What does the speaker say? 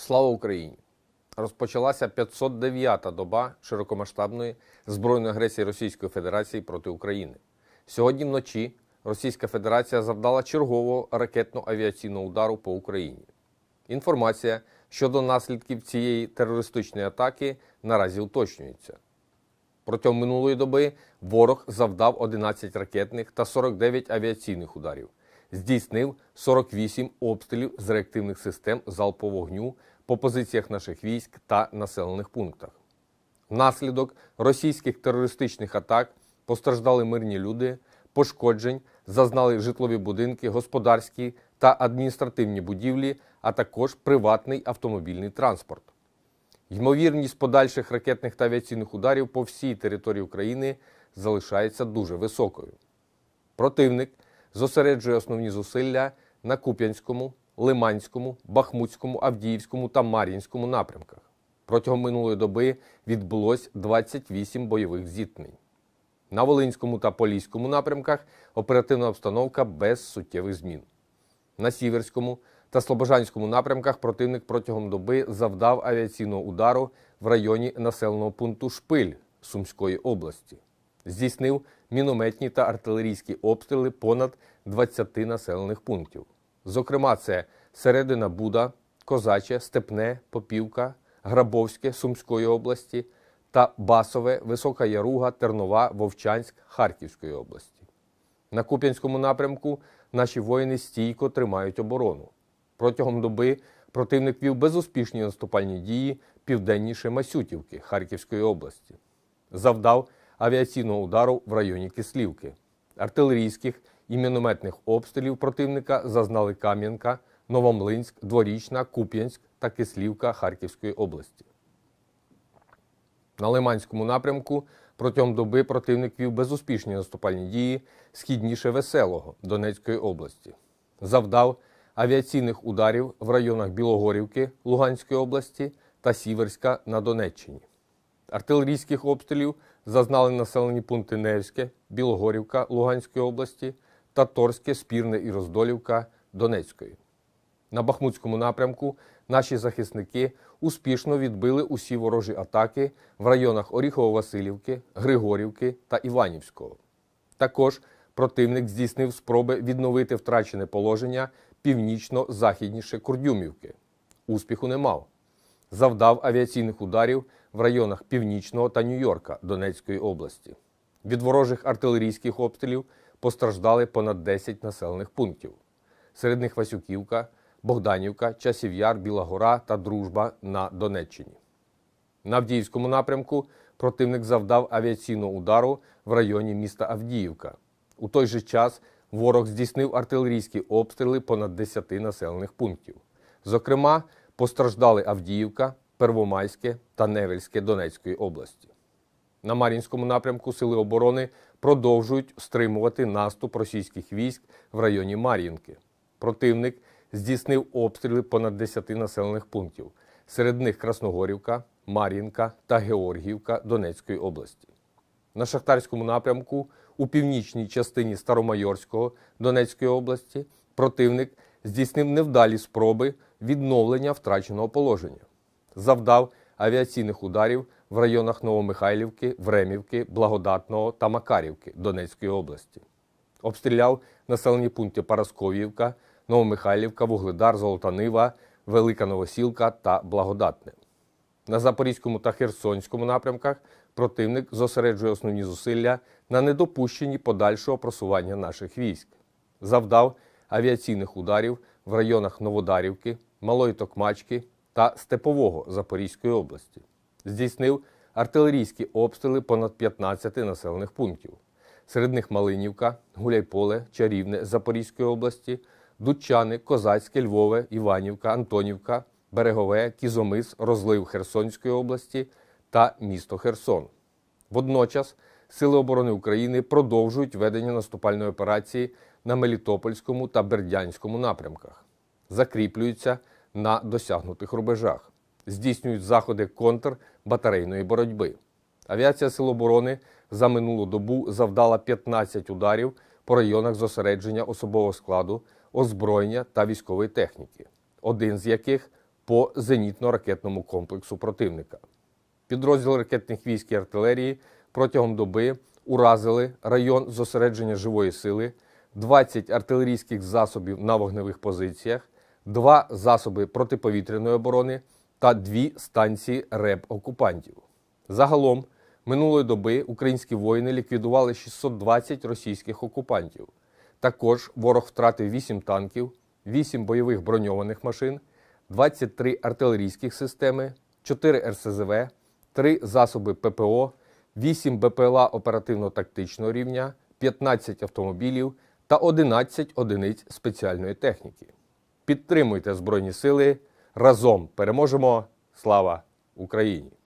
Слава Україні! Розпочалася 509-та доба широкомасштабної збройної агресії Російської Федерації проти України. Сьогодні вночі Російська Федерація завдала чергового ракетно-авіаційного удару по Україні. Інформація щодо наслідків цієї терористичної атаки наразі уточнюється. Протягом минулої доби ворог завдав 11 ракетних та 49 авіаційних ударів. Здійснив 48 обстрілів з реактивних систем залпового вогню по позиціях наших військ та населених пунктах. Внаслідок російських терористичних атак постраждали мирні люди, пошкоджень зазнали житлові будинки, господарські та адміністративні будівлі, а також приватний автомобільний транспорт. Ймовірність подальших ракетних та авіаційних ударів по всій території України залишається дуже високою. Противник зосереджує основні зусилля на Куп'янському, Лиманському, Бахмутському, Авдіївському та Мар'їнському напрямках. Протягом минулої доби відбулось 28 бойових зіткнень. На Волинському та Поліському напрямках оперативна обстановка без суттєвих змін. На Сіверському та Слобожанському напрямках противник протягом доби завдав авіаційного удару в районі населеного пункту Шпиль Сумської області. Здійснив мінометні та артилерійські обстріли понад 20 населених пунктів. Зокрема, це Середина Буда, Козаче, Степне, Попівка, Грабовське Сумської області та Басове, Висока Яруга, Тернова, Вовчанськ Харківської області. На Куп'янському напрямку наші воїни стійко тримають оборону. Протягом доби противник вів безуспішні наступальні дії південніше Масютівки Харківської області. Завдав авіаційного удару в районі Кислівки. Артилерійських і мінометних обстрілів противника зазнали Кам'янка, Новомлинськ, Дворічна, Куп'янськ та Кислівка Харківської області. На Лиманському напрямку протягом доби противник вів безуспішні наступальні дії східніше Веселого Донецької області. Завдав авіаційних ударів в районах Білогорівки Луганської області та Сіверська на Донеччині. Артилерійських обстрілів зазнали населені пункти Невське, Білогорівка Луганської області та Торське, Спірне і Роздолівка Донецької. На Бахмутському напрямку наші захисники успішно відбили усі ворожі атаки в районах Оріхово-Василівки, Григорівки та Іванівського. Також противник здійснив спроби відновити втрачене положення північно-західніше Курдюмівки. Успіху не мав. Завдав авіаційних ударів в районах Північного та Нью-Йорка Донецької області. Від ворожих артилерійських обстрілів постраждали понад 10 населених пунктів. Серед них Васюківка, Богданівка, Часів Яр, Біла Гора та Дружба на Донеччині. На Авдіївському напрямку противник завдав авіаційного удару в районі міста Авдіївка. У той же час ворог здійснив артилерійські обстріли понад 10 населених пунктів. Зокрема, постраждали Авдіївка, Первомайське та Невельське Донецької області. На Мар'їнському напрямку сили оборони продовжують стримувати наступ російських військ в районі Мар'їнки. Противник здійснив обстріли понад 10 населених пунктів. Серед них Красногорівка, Мар'їнка та Георгіївка Донецької області. На Шахтарському напрямку у північній частині Старомайорського Донецької області противник здійснив невдалі спроби відновлення втраченого положення. Завдав авіаційних ударів в районах Новомихайлівки, Времівки, Благодатного та Макарівки Донецької області. Обстріляв населені пункти Парасковіївка, Новомихайлівка, Вугледар, Золота Нива, Велика Новосілка та Благодатне. На Запорізькому та Херсонському напрямках противник зосереджує основні зусилля на недопущенні подальшого просування наших військ. Завдав авіаційних ударів в районах Новодарівки, Малої Токмачки та Степового Запорізької області. Здійснив артилерійські обстріли понад 15 населених пунктів. Серед них Малинівка, Гуляйполе, Чарівне Запорізької області, Дудчани, Козацьке, Львове, Іванівка, Антонівка, Берегове, Кізомис, Розлив Херсонської області та місто Херсон. Водночас Сили оборони України продовжують ведення наступальної операції на Мелітопольському та Бердянському напрямках. Закріплюються на досягнутих рубежах. Здійснюють заходи контрбатарейної боротьби. Авіація Сил оборони за минулу добу завдала 15 ударів по районах зосередження особового складу, озброєння та військової техніки, один з яких по зенітно-ракетному комплексу противника. Підрозділи ракетних військ і артилерії протягом доби уразили район зосередження живої сили, 20 артилерійських засобів на вогневих позиціях, 2 засоби протиповітряної оборони та 2 станції РЕБ окупантів. Загалом, минулої доби українські воїни ліквідували 620 російських окупантів. Також ворог втратив 8 танків, 8 бойових броньованих машин, 23 артилерійських системи, 4 РСЗВ, 3 засоби ППО, 8 БПЛА оперативно-тактичного рівня, 15 автомобілів та 11 одиниць спеціальної техніки. Підтримуйте Збройні Сили. Разом переможемо! Слава Україні!